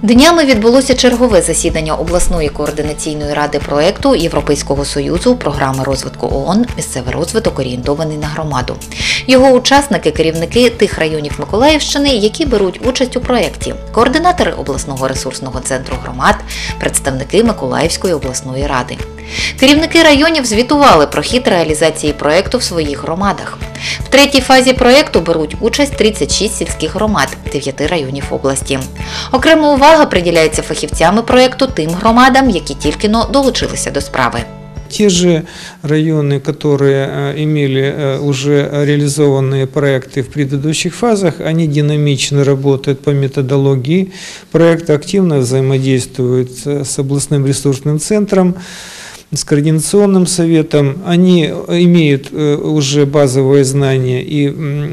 Днями відбулося чергове засідання обласної координаційної ради проєкту Європейського Союзу програми розвитку ООН «Місцевий розвиток, орієнтований на громаду». Його учасники – керівники тих районів Миколаївщини, які беруть участь у проєкті, координатори обласного ресурсного центру громад, представники Миколаївської обласної ради. Керівники районів звітували про хід реалізації проєкту в своїх громадах. В третій фазі проєкту беруть участь 36 сільських громад 9 районів області. Окрема увага приділяється фахівцями проєкту тим громадам, які тільки-но долучилися до справи. Те же районы, которые имели уже реализованные проекты в предыдущих фазах, они динамично работают по методологии. Проекты активно взаимодействуют с областным ресурсным центром, с координационным советом. Они имеют уже базовые знания и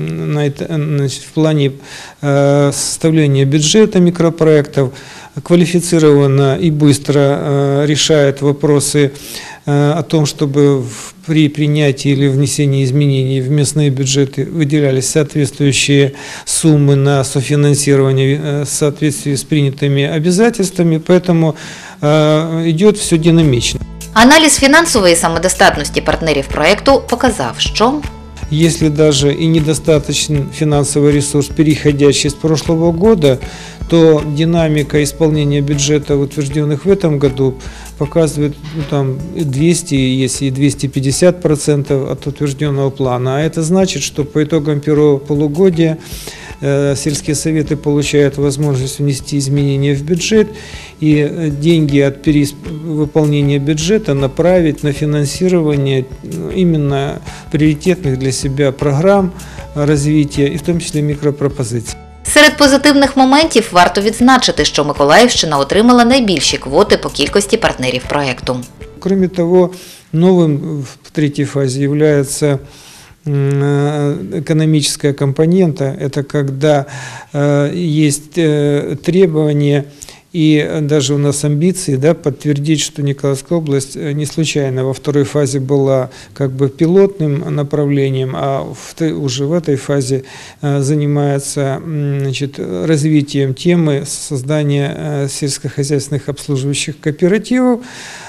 в плане составления бюджета микропроектов, квалифицированно и быстро решают вопросы о том, чтобы при принятии или внесении изменений в местные бюджеты выделялись соответствующие суммы на софинансирование в соответствии с принятыми обязательствами, поэтому идет все динамично. Аналіз фінансової самодостатності партнерів проєкту показав, що если даже и недостаточный финансовый ресурс, переходящий с прошлого года, то динамика исполнения бюджета, утвержденных в этом году, показывает там 200, если и 250% от утвержденного плана. А это значит, что по итогам первого полугодия сельские советы получают возможность внести изменения в бюджет и деньги от выполнения бюджета направить на финансирование именно приоритетных для себя программ развития, и в том числе микропропозиций. Серед позитивних моментів варто відзначити, що Миколаївщина отримала найбільші квоти по кількості партнерів проєкту. Кроме того, новым в третьей фазе является экономическая компонента. Это когда есть требования и даже у нас амбиции, подтвердить, что Николаевская область не случайно во второй фазе была как бы пилотным направлением, а уже в этой фазе занимается развитием темы создания сельскохозяйственных обслуживающих кооперативов.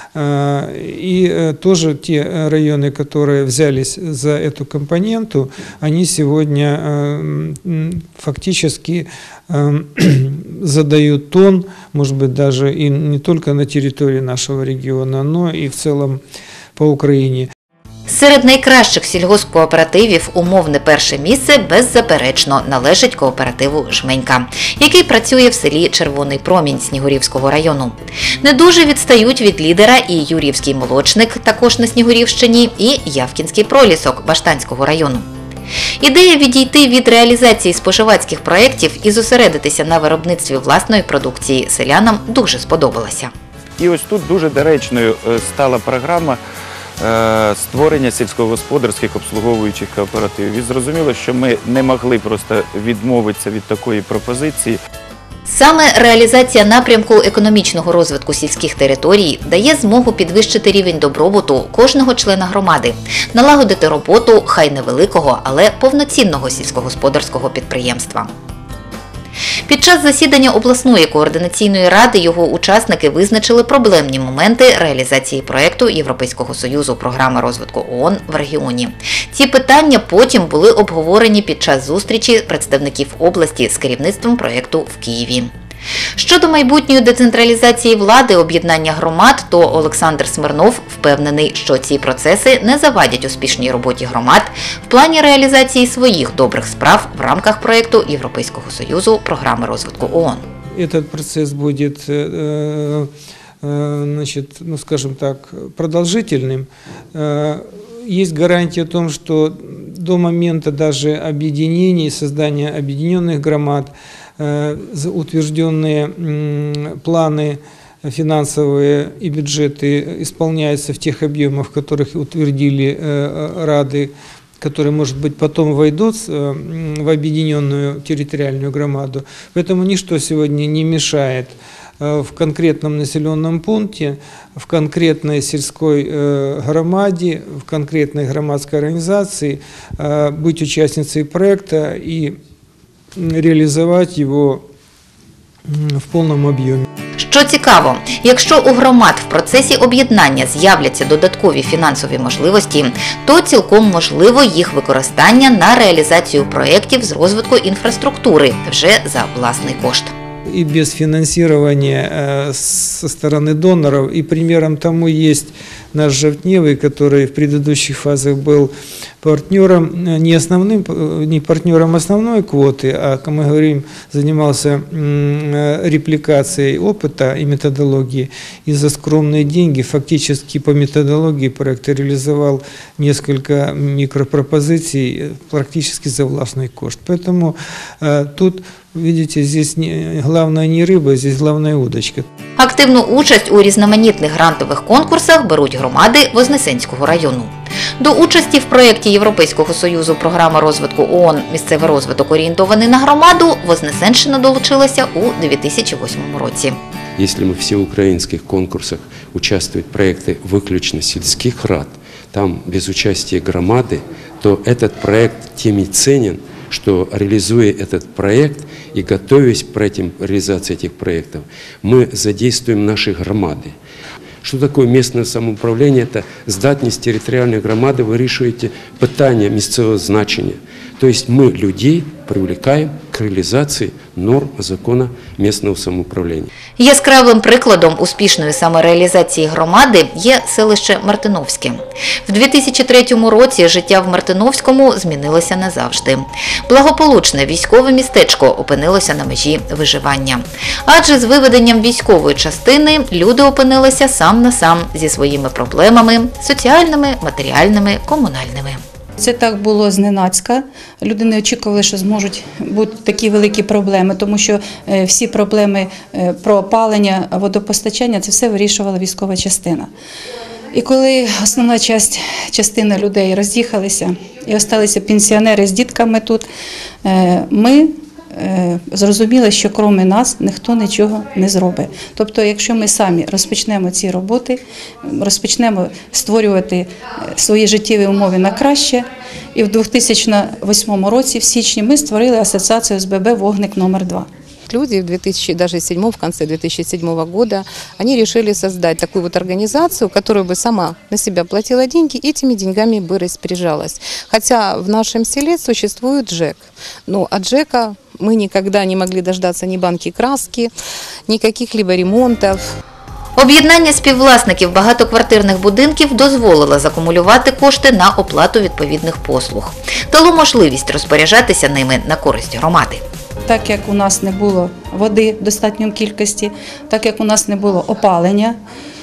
И тоже те районы, которые взялись за эту компоненту, они сегодня фактически задают тон, может быть, даже и не только на территории нашего региона, но и в целом по Украине. Серед найкращих сільгоспкооперативів умовне перше місце беззаперечно належить кооперативу «Жменька», який працює в селі Червоний Промінь Снігурівського району. Не дуже відстають від лідера і Юр'ївський молочник, також на Снігурівщині, і Явкінський пролісок Баштанського району. Ідея відійти від реалізації споживацьких проєктів і зосередитися на виробництві власної продукції селянам дуже сподобалася. І ось тут дуже доречною стала програма створення сільськогосподарських обслуговуючих кооперативів. І зрозуміло, що ми не могли просто відмовитися від такої пропозиції. Саме реалізація напрямку економічного розвитку сільських територій дає змогу підвищити рівень добробуту кожного члена громади, налагодити роботу хай невеликого, але повноцінного сільськогосподарського підприємства. Під час засідання обласної координаційної ради його учасники визначили проблемні моменти реалізації проєкту Європейського Союзу програми розвитку ООН в регіоні. Ці питання потім були обговорені під час зустрічі представників області з керівництвом проєкту в Києві. Щодо майбутньої децентралізації влади, об'єднання громад, то Олександр Смирнов впевнений, що ці процеси не завадять успішній роботі громад в плані реалізації своїх добрих справ в рамках проєкту Європейського Союзу програми розвитку ООН. Этот процесс будет, скажем так, продолжительным. Есть гарантия о том, что до момента даже объединения, создания объединенных громад, утвержденные планы финансовые и бюджеты исполняются в тех объемах, в которых утвердили рады, которые, может быть, потом войдут в объединенную территориальную громаду. Поэтому ничто сегодня не мешает в конкретном населенном пункте, в конкретной сельской громаде, в конкретной громадской организации быть участницей проекта и реализовать его в полном объеме. Що цікаво, якщо у громад в процесі об'єднання з'являться додаткові фінансові можливості, то цілком можливо їх використання на реалізацію проєктів з розвитку інфраструктури вже за власний кошт. И без финансирования со стороны доноров. И примером тому есть наш Жовтневый, который в предыдущих фазах был партнером, не партнером основной квоты, а, как мы говорим, занимался репликацией опыта и методологии. И за скромные деньги фактически по методологии проекта реализовал несколько микропропозиций практически за властный кошт. Поэтому тут, видите, здесь главное не рыба, здесь главная удочка. Активну участь у різноманітних грантових конкурсах беруть громади Вознесенського району. До участі в проєкті Європейського Союзу програма розвитку ООН «Місцевий розвиток орієнтований на громаду» Вознесенщина долучилася у 2008 році. Если мы в всеукраинских конкурсах участвуют проекты выключно сельских рад, там без участия громады, то этот проект тем и ценен, что реализуя этот проект и готовясь к реализации этих проектов, мы задействуем наши громады. Что такое местное самоуправление? Это здатність територіальної громади вирішує питання місцевого значення. Тобто ми людей привлекаем к реализации норм закона местного самоуправления. Яскравим прикладом успішної самореалізації громади є селище Мартиновське. В 2003 році життя в Мартиновському змінилося назавжди. Благополучне військове містечко опинилося на межі виживання. Адже з виведенням військової частини люди опинилися сам на сам зі своїми проблемами – соціальними, матеріальними, комунальними. Це так було зненацька. Люди не очікували, що зможуть бути такі великі проблеми, тому що всі проблеми про опалення, водопостачання – це все вирішувала військова частина. І коли основна частина людей роз'їхалися і залишилися пенсіонери з дітками тут, ми зрозуміли, що крім нас ніхто нічого не зробить. Тобто, якщо ми самі розпочнемо ці роботи, розпочнемо створювати свої життєві умови на краще, і в 2008 році, в січні, ми створили асоціацію ОСББ «Вогник номер 2». Люди в конце 2007 года, они решили создать такую вот организацию, которая бы сама на себя платила деньги и этими деньгами бы распоряжалась. Хотя в нашем селе существует ЖЭК, но от ЖЭКа мы никогда не могли дождаться ни банки краски, ни каких-либо ремонтов. Об'єднання співвласників багатоквартирних будинків дозволило закумулювати кошти на оплату відповідних послуг. Дало можливість розпоряджатися ними на користь громади. Так як у нас не було води в достатньої кількості, так як у нас не було опалення,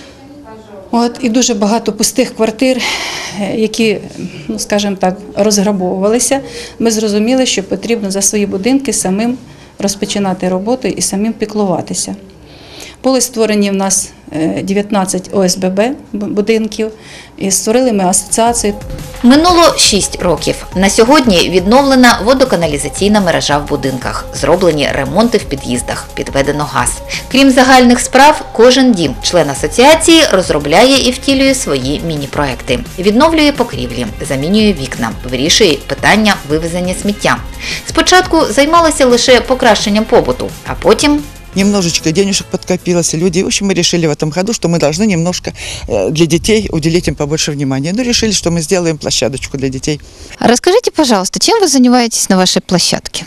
і дуже багато пустих квартир, які, скажімо так, розграбовувалися, ми зрозуміли, що потрібно за свої будинки самим розпочинати роботу і самим піклуватися. Були створені в нас 19 ОСББ будинків і створили ми асоціацію. Минуло 6 років. На сьогодні відновлена водоканалізаційна мережа в будинках, зроблені ремонти в під'їздах, підведено газ. Крім загальних справ, кожен дім, член асоціації, розробляє і втілює свої міні-проекти. Відновлює покрівлі, замінює вікна, вирішує питання вивезення сміття. Спочатку займалася лише покращенням побуту, а потім немножечко денежек подкопилось, и люди, в общем, мы решили в этом году, что мы должны немножко для детей уделить им побольше внимания. Ну, решили, что мы сделаем площадочку для детей. Расскажите, пожалуйста, чем вы занимаетесь на вашей площадке?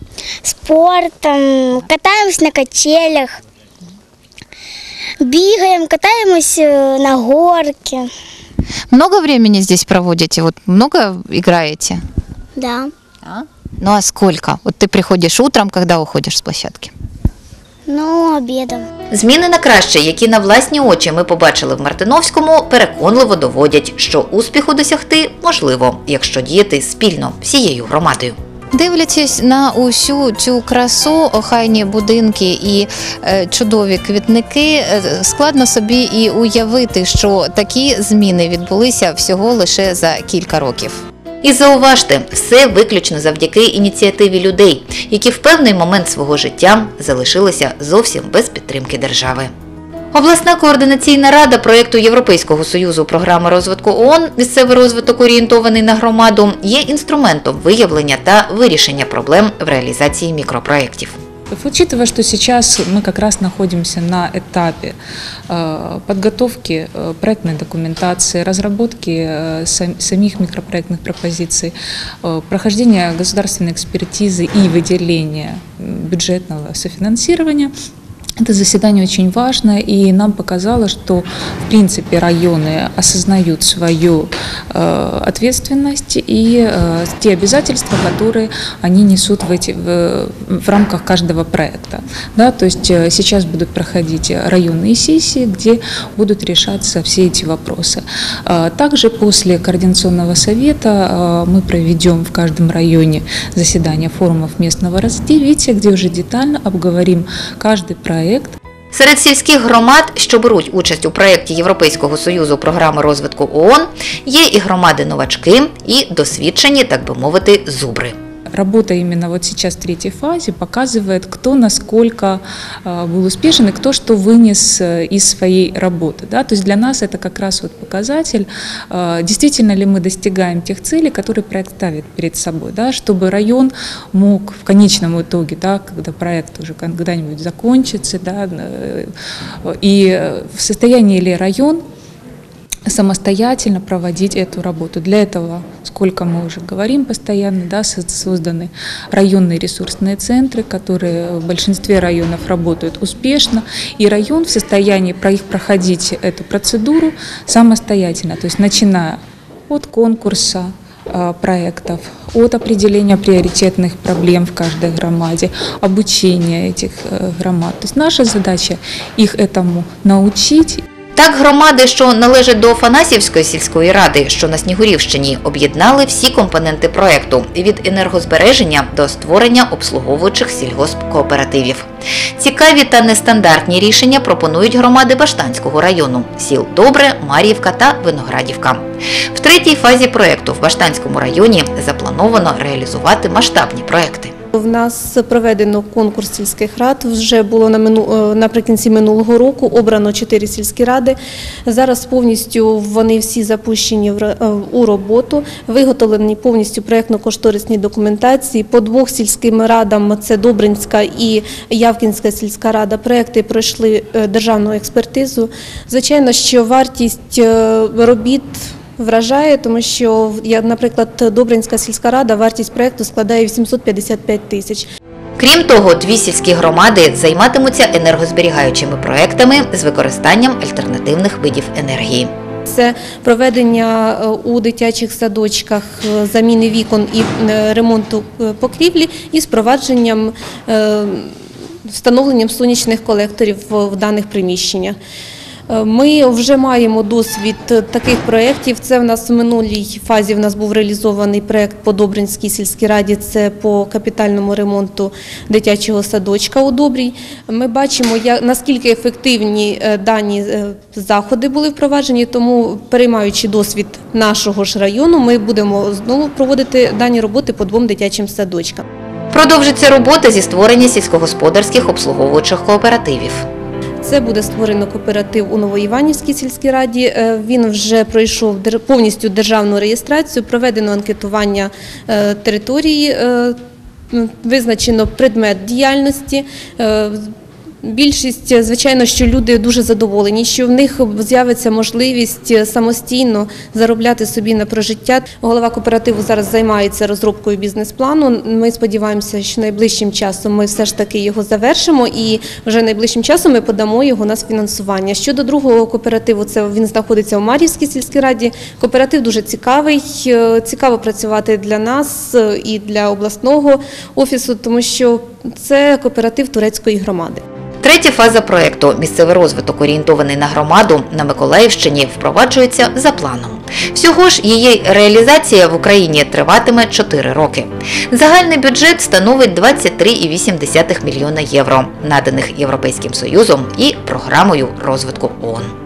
Спортом, катаемся на качелях, бегаем, катаемся на горке. Много времени здесь проводите? Вот много играете? Да. Ну а сколько? Вот ты приходишь утром, когда уходишь с площадки? Ну, обідом. Зміни на краще, які на власні очі ми побачили в Мартиновському, переконливо доводять, що успіху досягти можливо, якщо діяти спільно всією громадою. Дивлячись на усю цю красу, охайні будинки і чудові квітники, складно собі і уявити, що такі зміни відбулися всього лише за кілька років. І зауважте, все виключно завдяки ініціативі людей, які в певний момент свого життя залишилися зовсім без підтримки держави. Обласна координаційна рада проєкту Європейського Союзу програми розвитку ООН «Місцевий розвиток орієнтований на громаду» є інструментом виявлення та вирішення проблем в реалізації мікропроєктів. Учитывая, что сейчас мы как раз находимся на этапе подготовки проектной документации, разработки самих микропроектных пропозиций, прохождения государственной экспертизы и выделения бюджетного софинансирования, это заседание очень важно, и нам показало, что в принципе районы осознают свою ответственность и те обязательства, которые они несут в рамках каждого проекта. Да, то есть сейчас будут проходить районные сессии, где будут решаться все эти вопросы. Также после координационного совета мы проведем в каждом районе заседания форумов местного развития, где уже детально обговорим каждый проект. Серед сільських громад, що беруть участь у проєкті Європейського Союзу програми розвитку ООН, є і громади-новачки, і досвідчені, так би мовити, зубри. Работа именно вот сейчас в третьей фазе показывает, кто насколько был успешен и кто что вынес из своей работы. Да? То есть для нас это как раз вот показатель, действительно ли мы достигаем тех целей, которые проект ставит перед собой, да? Чтобы район мог в конечном итоге, да, когда проект уже когда-нибудь закончится, да, и в состоянии ли район самостоятельно проводить эту работу. Для этого, сколько мы уже говорим постоянно, да, созданы районные ресурсные центры, которые в большинстве районов работают успешно, и район в состоянии проходить эту процедуру самостоятельно, то есть начиная от конкурса проектов, от определения приоритетных проблем в каждой громаде, обучения этих громад. То есть наша задача их этому научить. Так, громади, що належать до Афанасівської сільської ради, що на Снігурівщині, об'єднали всі компоненти проєкту – від енергозбереження до створення обслуговуючих сільгоспкооперативів. Цікаві та нестандартні рішення пропонують громади Баштанського району – сіл Добре, Мар'ївка та Виноградівка. В третій фазі проєкту в Баштанському районі заплановано реалізувати масштабні проєкти. В нас проведено конкурс сільських рад, вже було наприкінці минулого року, обрано 4 сільські ради. Зараз повністю вони всі запущені у роботу, виготовлені повністю проєктно-кошторисні документації. По 2 сільським радам, це Добринська і Явкінська сільська рада, проєкти пройшли державну експертизу. Звичайно, що вартість робіт вражає, тому що, наприклад, Добринська сільська рада, вартість проєкту складає 855 тисяч. Крім того, 2 сільські громади займатимуться енергозберігаючими проєктами з використанням альтернативних видів енергії. Це проведення у дитячих садочках заміни вікон і ремонту покрівлі із впровадженням, встановленням сонячних колекторів в даних приміщеннях. Ми вже маємо досвід таких проєктів. Це в нас в минулій фазі був реалізований проєкт по Добринській сільській раді, це по капітальному ремонту дитячого садочка у Добрій. Ми бачимо, наскільки ефективні дані заходи були впроваджені, тому, переймаючи досвід нашого ж району, ми будемо знову проводити дані роботи по 2 дитячим садочкам. Продовжиться робота зі створення сільськогосподарських обслуговуючих кооперативів. Це буде створено кооператив у Новоіванівській сільській раді. Він вже пройшов повністю державну реєстрацію, проведено анкетування території, визначено предмет діяльності. Більшість, звичайно, що люди дуже задоволені, що в них з'явиться можливість самостійно заробляти собі на прожиття. Голова кооперативу зараз займається розробкою бізнес-плану. Ми сподіваємося, що найближчим часом ми все ж таки його завершимо і вже найближчим часом ми подамо його на фінансування. Щодо другого кооперативу, він знаходиться у Мар'ївській сільській раді. Кооператив дуже цікавий, цікаво працювати для нас і для обласного офісу, тому що це кооператив турецької громади. Третя фаза проєкту «Місцевий розвиток, орієнтований на громаду» на Миколаївщині впроваджується за планом. Всього ж її реалізація в Україні триватиме 4 роки. Загальний бюджет становить 23,8 мільйона євро, наданих Європейським Союзом і програмою розвитку ООН.